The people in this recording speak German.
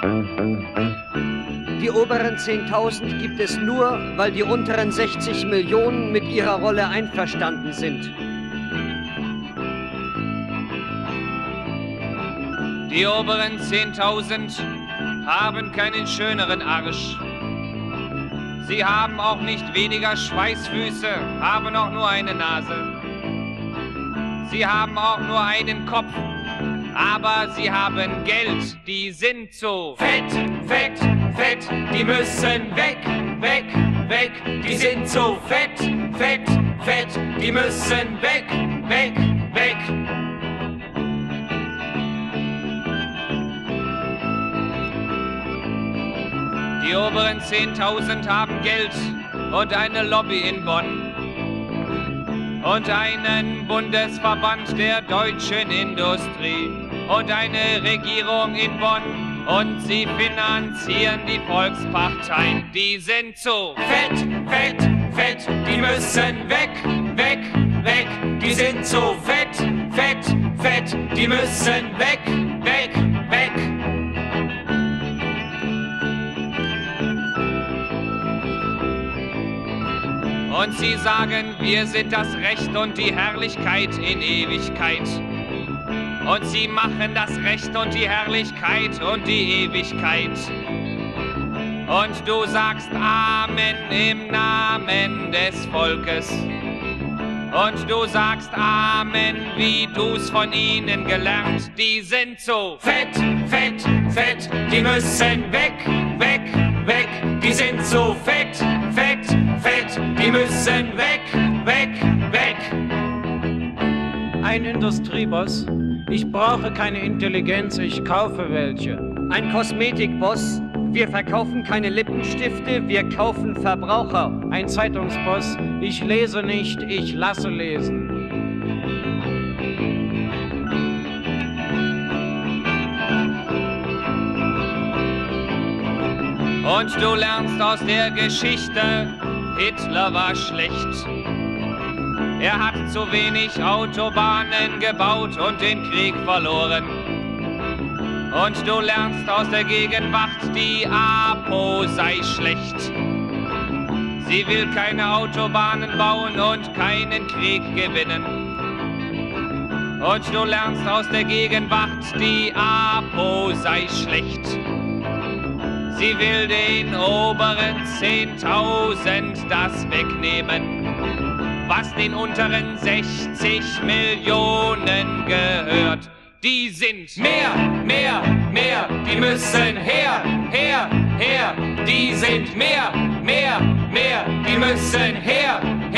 Die oberen 10.000 gibt es nur, weil die unteren 60 Millionen mit ihrer Rolle einverstanden sind. Die oberen 10.000 haben keinen schöneren Arsch. Sie haben auch nicht weniger Schweißfüße, haben auch nur eine Nase. Sie haben auch nur einen Kopf, aber sie haben Geld. Die sind so fett, fett, fett. Die müssen weg, weg, weg. Die sind so fett, fett, fett. Die müssen weg, weg, weg. Die oberen 10.000 haben Geld und eine Lobby in Bonn und einen Bundesverband der deutschen Industrie und eine Regierung in Bonn und sie finanzieren die Volksparteien. Die sind so fett, fett, fett, die müssen weg, weg, weg. Die sind so fett, fett, fett, die müssen weg, weg, weg. Und sie sagen, wir sind das Recht und die Herrlichkeit in Ewigkeit. Und sie machen das Recht und die Herrlichkeit und die Ewigkeit. Und du sagst Amen im Namen des Volkes. Und du sagst Amen, wie du's von ihnen gelernt. Die sind so fett, fett, fett, die müssen weg, weg, weg. Die sind so fett, fett, fett, die müssen weg, weg, weg. Ein Industrieboss. Ich brauche keine Intelligenz, ich kaufe welche. Ein Kosmetikboss. Wir verkaufen keine Lippenstifte, wir kaufen Verbraucher. Ein Zeitungsboss. Ich lese nicht, ich lasse lesen. Und du lernst aus der Geschichte, Hitler war schlecht. Er hat zu wenig Autobahnen gebaut und den Krieg verloren. Und du lernst aus der Gegenwart, die APO sei schlecht. Sie will keine Autobahnen bauen und keinen Krieg gewinnen. Und du lernst aus der Gegenwart, die APO sei schlecht. Sie will den oberen 10.000 das wegnehmen, was den unteren 60 Millionen gehört. Die sind mehr, mehr, mehr, die müssen her, her, her. Die sind mehr, mehr, mehr, die müssen her,